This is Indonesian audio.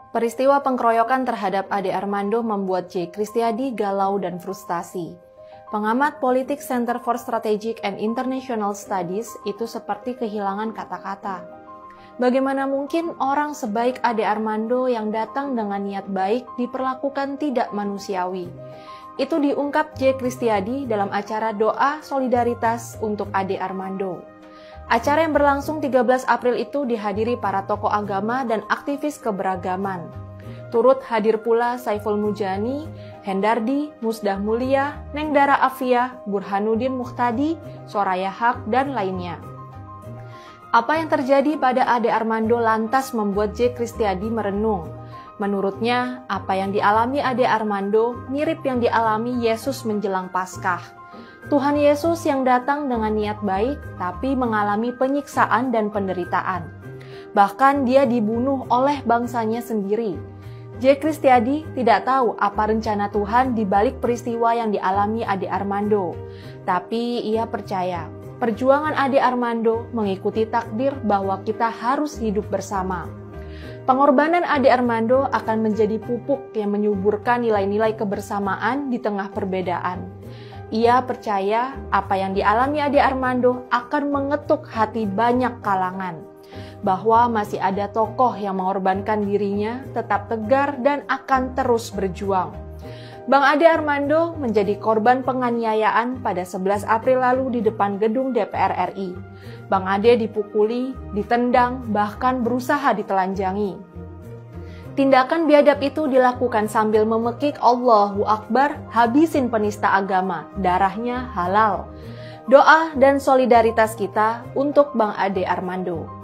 Peristiwa pengkeroyokan terhadap Ade Armando membuat J. Kristiadi galau dan frustasi. Pengamat politik Center for Strategic and International Studies itu seperti kehilangan kata-kata. Bagaimana mungkin orang sebaik Ade Armando yang datang dengan niat baik diperlakukan tidak manusiawi? Itu diungkap J. Kristiadi dalam acara doa solidaritas untuk Ade Armando. Acara yang berlangsung 13 April itu dihadiri para tokoh agama dan aktivis keberagaman. Turut hadir pula Saiful Mujani, Hendardi, Musdah Mulia, Nengdara Afia, Burhanuddin Muhtadi, Soraya Haq, dan lainnya. Apa yang terjadi pada Ade Armando lantas membuat J. Kristiadi merenung. Menurutnya, apa yang dialami Ade Armando mirip yang dialami Yesus menjelang Paskah. Tuhan Yesus yang datang dengan niat baik, tapi mengalami penyiksaan dan penderitaan. Bahkan dia dibunuh oleh bangsanya sendiri. J. Kristiadi tidak tahu apa rencana Tuhan di balik peristiwa yang dialami Ade Armando. Tapi ia percaya, perjuangan Ade Armando mengikuti takdir bahwa kita harus hidup bersama. Pengorbanan Ade Armando akan menjadi pupuk yang menyuburkan nilai-nilai kebersamaan di tengah perbedaan. Ia percaya apa yang dialami Ade Armando akan mengetuk hati banyak kalangan, bahwa masih ada tokoh yang mengorbankan dirinya tetap tegar dan akan terus berjuang. Bang Ade Armando menjadi korban penganiayaan pada 11 April lalu di depan gedung DPR RI. Bang Ade dipukuli, ditendang, bahkan berusaha ditelanjangi. Tindakan biadab itu dilakukan sambil memekik Allahu Akbar, habisin penista agama, darahnya halal. Doa dan solidaritas kita untuk Bang Ade Armando.